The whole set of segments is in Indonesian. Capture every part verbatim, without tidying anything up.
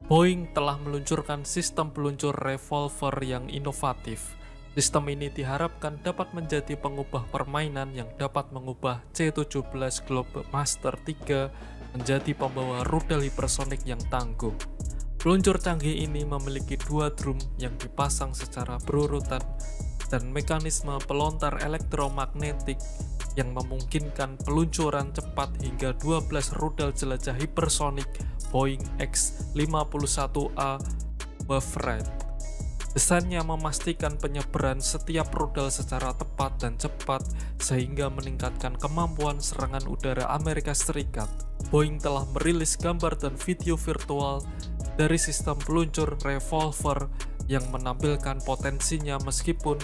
Boeing telah meluncurkan sistem peluncur revolver yang inovatif. Sistem ini diharapkan dapat menjadi pengubah permainan yang dapat mengubah C tujuh belas Globemaster tiga menjadi pembawa rudal hipersonik yang tangguh. Peluncur canggih ini memiliki dua drum yang dipasang secara berurutan dan mekanisme pelontar elektromagnetik yang memungkinkan peluncuran cepat hingga dua belas rudal jelajah hipersonik Boeing X lima puluh satu A Wave Ride. Desainnya memastikan penyeberan setiap rudal secara tepat dan cepat sehingga meningkatkan kemampuan serangan udara Amerika Serikat. Boeing telah merilis gambar dan video virtual dari sistem peluncur revolver yang menampilkan potensinya meskipun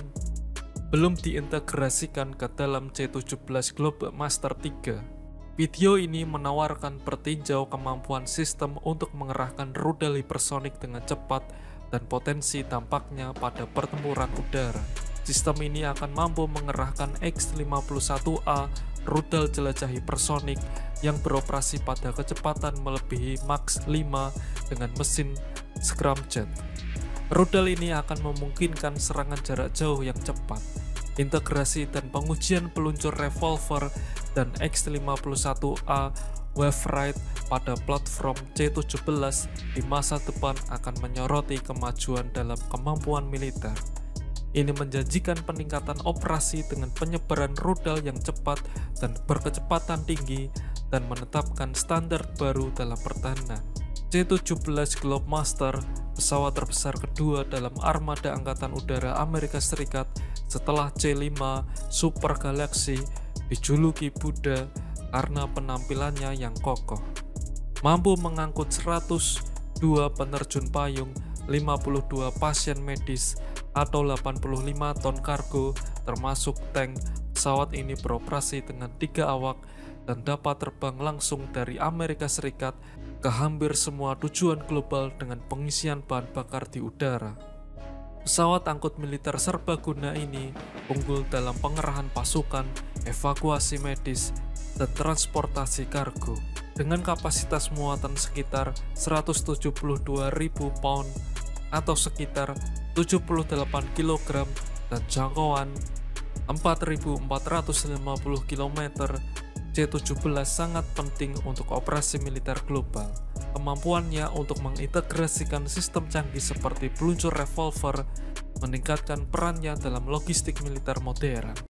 belum diintegrasikan ke dalam C tujuh belas Globemaster tiga. Video ini menawarkan pertinjau kemampuan sistem untuk mengerahkan rudal hipersonik dengan cepat dan potensi dampaknya pada pertempuran udara. Sistem ini akan mampu mengerahkan X lima puluh satu A rudal jelajah hipersonik yang beroperasi pada kecepatan melebihi Mach lima dengan mesin scramjet. Rudal ini akan memungkinkan serangan jarak jauh yang cepat. Integrasi dan pengujian peluncur revolver dan X lima puluh satu A Wave Ride pada platform C tujuh belas di masa depan akan menyoroti kemajuan dalam kemampuan militer. Ini menjanjikan peningkatan operasi dengan penyebaran rudal yang cepat dan berkecepatan tinggi dan menetapkan standar baru dalam pertahanan. C tujuh belas Globemaster, pesawat terbesar kedua dalam armada Angkatan Udara Amerika Serikat setelah C lima Super Galaxy, dijuluki Buddha karena penampilannya yang kokoh. Mampu mengangkut seratus dua penerjun payung, lima puluh dua pasien medis, atau delapan puluh lima ton kargo termasuk tank. Pesawat ini beroperasi dengan tiga awak dan dapat terbang langsung dari Amerika Serikat ke hampir semua tujuan global dengan pengisian bahan bakar di udara. Pesawat angkut militer serbaguna ini unggul dalam pengerahan pasukan, evakuasi medis, dan transportasi kargo. Dengan kapasitas muatan sekitar seratus tujuh puluh dua ribu pound atau sekitar tujuh puluh delapan kilogram dan jangkauan empat ribu empat ratus lima puluh kilometer, C tujuh belas sangat penting untuk operasi militer global. Kemampuannya untuk mengintegrasikan sistem canggih seperti peluncur revolver meningkatkan perannya dalam logistik militer modern.